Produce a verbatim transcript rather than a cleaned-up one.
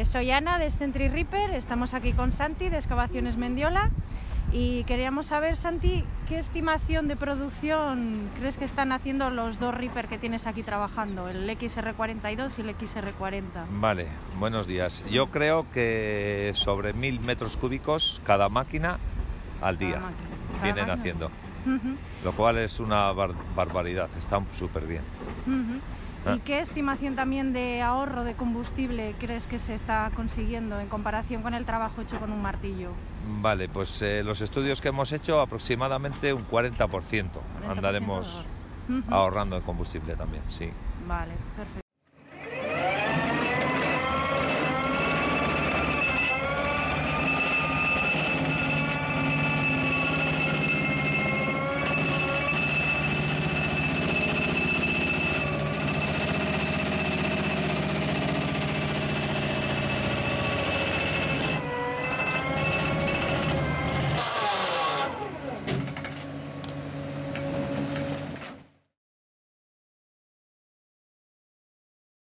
soy Ana de Century Ripper, estamos aquí con Santi de Excavaciones Mendiola y queríamos saber, Santi, ¿qué estimación de producción crees que están haciendo los dos Ripper que tienes aquí trabajando, el X R cuarenta y dos y el X R cuarenta? Vale, buenos días. Yo creo que sobre mil metros cúbicos cada máquina al día Cada máquina. Cada vienen máquina. haciendo, Uh-huh. lo cual es una bar barbaridad, está súper bien. Uh-huh. Ah. ¿Y qué estimación también de ahorro de combustible crees que se está consiguiendo en comparación con el trabajo hecho con un martillo? Vale, pues eh, los estudios que hemos hecho aproximadamente un cuarenta por ciento cuarenta por ciento andaremos de ahorro. Uh-huh. ahorrando en combustible también, sí. Vale, perfecto.